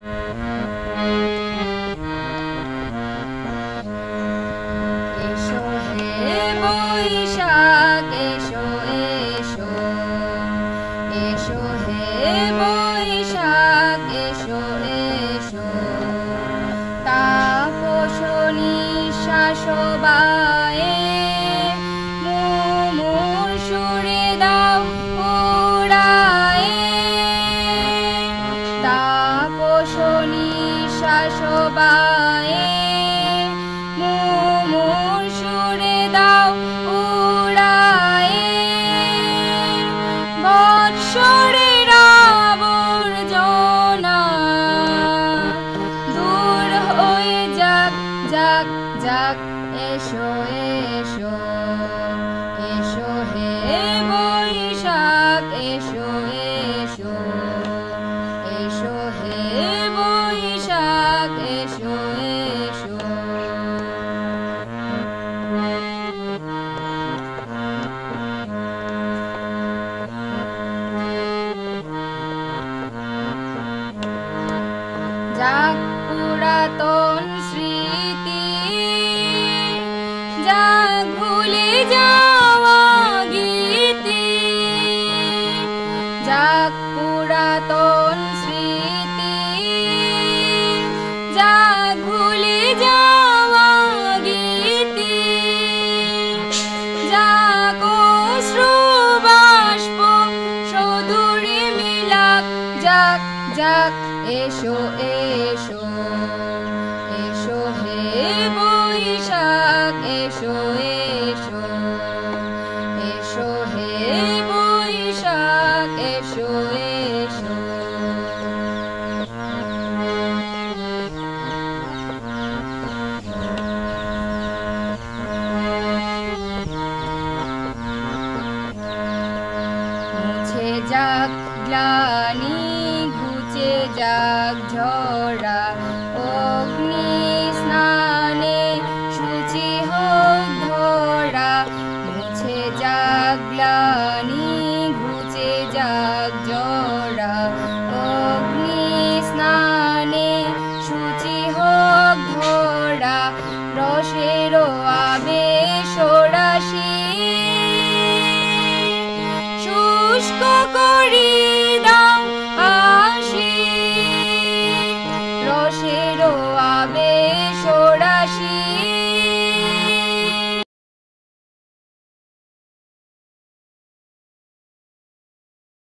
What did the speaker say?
এসো হে বৈশাখ এসো এসো, এসো হে বৈশাখ এসো এসো, তাপস নিঃশ্বাস বায়ে মুমূর্ষুরে দাও উড়ায়ে, তাপস নিঃশ্বাস বায়ে মুমূর্ষুরে দাও উড়ায়ে, বৎসরের আবর্জনা দূর হয়ে যাক যাক যাক, এসো এসো, এসো হে বৈশাখ এসো এসো, এসো হে বৈশাখ এসো এসো। যাক পুরাতন স্মৃতি, যাক ভুলে যাওয়া গীতি, যাক পুরাতন স্মৃতি, যাক ভুলে যাওয়া গীতি, যাক অশ্রু বাষ্প সদূরে মিলাক, যাক যাক, এসো এসো, এসো হে বৈশাখ এসো এসো, এসো হে বৈশাখ এসো এসো। মুছে যাক গ্লানি, ঘুচে যাক ঝরা, অগ্নি স্নানে শুচি হোক ধরা, মুছে যাক গ্লানি, ঘুচে যাক ঝরা, অগ্নি স্নানে শুচি হোক ধরা, রসের আবেশ রাশি শুষ্ক করি